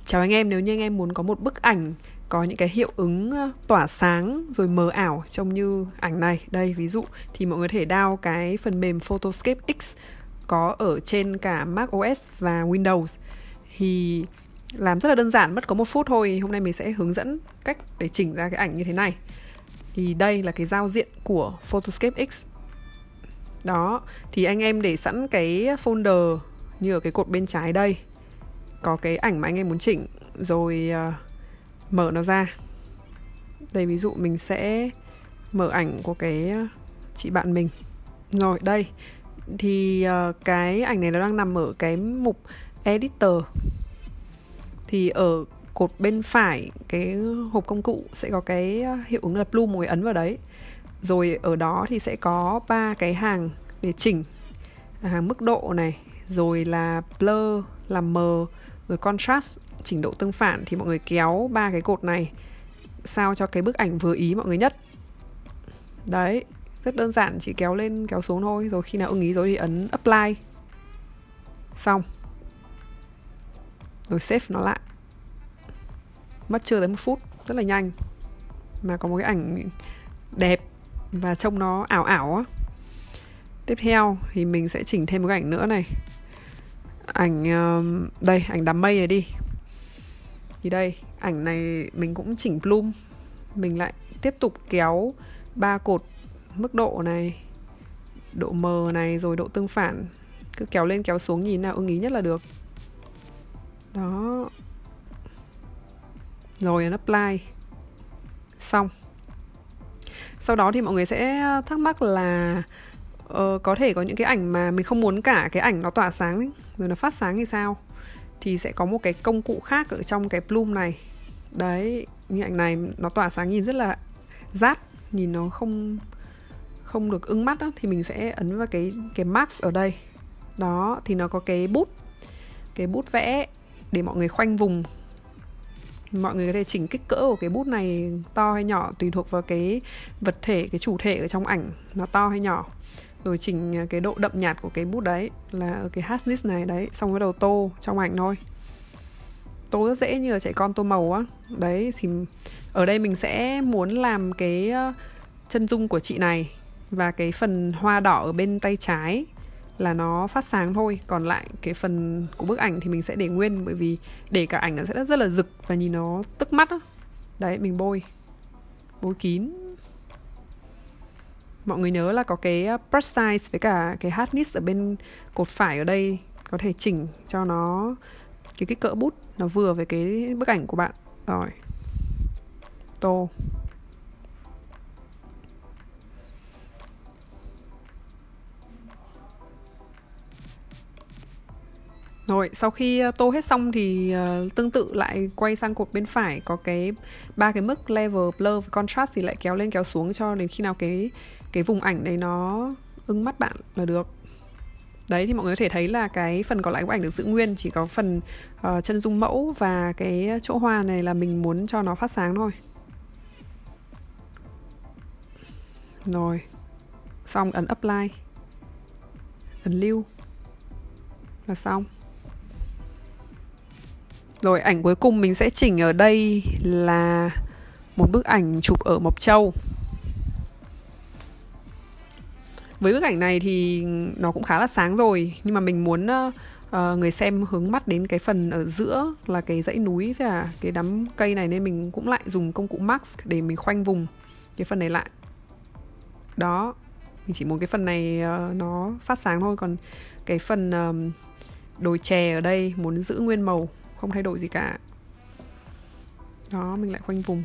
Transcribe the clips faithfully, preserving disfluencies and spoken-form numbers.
Chào anh em, nếu như anh em muốn có một bức ảnh có những cái hiệu ứng tỏa sáng rồi mờ ảo trông như ảnh này, đây ví dụ, thì mọi người có thể download cái phần mềm Photoscape X có ở trên cả macOS và Windows. Thì làm rất là đơn giản, mất có một phút thôi. Hôm nay mình sẽ hướng dẫn cách để chỉnh ra cái ảnh như thế này. Thì đây là cái giao diện của Photoscape X. Đó, thì anh em để sẵn cái folder như ở cái cột bên trái đây, có cái ảnh mà anh em muốn chỉnh, rồi uh, mở nó ra. Đây ví dụ mình sẽ mở ảnh của cái chị bạn mình. Rồi đây, thì uh, cái ảnh này nó đang nằm ở cái mục Editor. Thì ở cột bên phải cái hộp công cụ sẽ có cái hiệu ứng là Plume, mọi người ấn vào đấy. Rồi ở đó thì sẽ có ba cái hàng để chỉnh, hàng mức độ này, rồi là blur, làm mờ, rồi contrast, chỉnh độ tương phản. Thì mọi người kéo ba cái cột này sao cho cái bức ảnh vừa ý mọi người nhất. Đấy, rất đơn giản, chỉ kéo lên kéo xuống thôi. Rồi khi nào ưng ý rồi thì ấn apply. Xong. Rồi save nó lại. Mất chưa tới một phút, rất là nhanh. Mà có một cái ảnh đẹp và trông nó ảo ảo á. Tiếp theo thì mình sẽ chỉnh thêm một cái ảnh nữa này. Ảnh uh, đây, ảnh đám mây này đi. Thì đây, ảnh này mình cũng chỉnh Plume. Mình lại tiếp tục kéo ba cột mức độ này, độ mờ này, rồi độ tương phản. Cứ kéo lên kéo xuống, nhìn nào ưng ý nhất là được. Đó. Rồi ấn apply. Xong. Sau đó thì mọi người sẽ thắc mắc là uh, có thể có những cái ảnh mà mình không muốn cả cái ảnh nó tỏa sáng ấy, rồi nó phát sáng thì sao? Thì sẽ có một cái công cụ khác ở trong cái Plume này. Đấy, như ảnh này nó tỏa sáng nhìn rất là rát, nhìn nó không không được ưng mắt đó, thì mình sẽ ấn vào cái cái max ở đây. Đó, thì nó có cái bút, cái bút vẽ để mọi người khoanh vùng. Mọi người có thể chỉnh kích cỡ của cái bút này to hay nhỏ tùy thuộc vào cái vật thể, cái chủ thể ở trong ảnh nó to hay nhỏ. Rồi chỉnh cái độ đậm nhạt của cái bút đấy là ở cái hardness này đấy, xong bắt đầu tô trong ảnh thôi. Tô rất dễ như là trẻ con tô màu á. Đấy, thì ở đây mình sẽ muốn làm cái chân dung của chị này và cái phần hoa đỏ ở bên tay trái là nó phát sáng thôi. Còn lại cái phần của bức ảnh thì mình sẽ để nguyên, bởi vì để cả ảnh nó sẽ rất là rực và nhìn nó tức mắt á. Đấy, mình bôi Bôi kín. Mọi người nhớ là có cái brush size với cả cái hardness ở bên cột phải ở đây, có thể chỉnh cho nó cái kích cỡ bút nó vừa với cái bức ảnh của bạn. Rồi, tô. Rồi, sau khi tô hết xong thì uh, tương tự lại quay sang cột bên phải, có cái ba cái mức level, blur và contrast, thì lại kéo lên kéo xuống cho đến khi nào cái cái vùng ảnh đấy nó ưng mắt bạn là được. Đấy, thì mọi người có thể thấy là cái phần còn lại của ảnh được giữ nguyên, chỉ có phần uh, chân dung mẫu và cái chỗ hoa này là mình muốn cho nó phát sáng thôi. Rồi, xong ấn apply, ấn lưu là xong. Rồi, ảnh cuối cùng mình sẽ chỉnh ở đây là một bức ảnh chụp ở Mộc Châu. Với bức ảnh này thì nó cũng khá là sáng rồi, nhưng mà mình muốn uh, người xem hướng mắt đến cái phần ở giữa là cái dãy núi và cả cái đám cây này, nên mình cũng lại dùng công cụ mask để mình khoanh vùng cái phần này lại. Đó, mình chỉ muốn cái phần này uh, nó phát sáng thôi, còn cái phần uh, đồi chè ở đây muốn giữ nguyên màu, không thay đổi gì cả. Đó, mình lại khoanh vùng.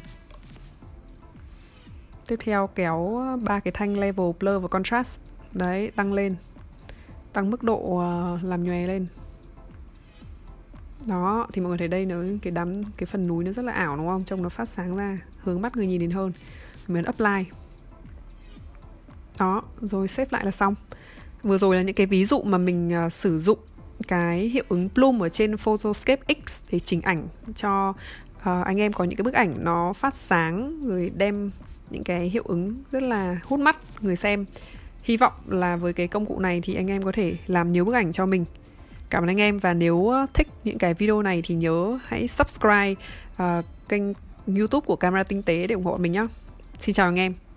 Tiếp theo kéo ba cái thanh level, blur và contrast. Đấy, tăng lên, tăng mức độ uh, làm nhòe lên. Đó, thì mọi người thấy đây nó cái đám cái phần núi nó rất là ảo đúng không? Trông nó phát sáng ra, hướng mắt người nhìn đến hơn. Mình apply. Đó, rồi save lại là xong. Vừa rồi là những cái ví dụ mà mình uh, sử dụng cái hiệu ứng Plume ở trên Photoscape X để chỉnh ảnh cho uh, anh em có những cái bức ảnh nó phát sáng, rồi đem những cái hiệu ứng rất là hút mắt người xem. Hy vọng là với cái công cụ này thì anh em có thể làm nhiều bức ảnh cho mình. Cảm ơn anh em, và nếu thích những cái video này thì nhớ hãy subscribe uh, kênh YouTube của Camera Tinh tế để ủng hộ mình nhé. Xin chào anh em.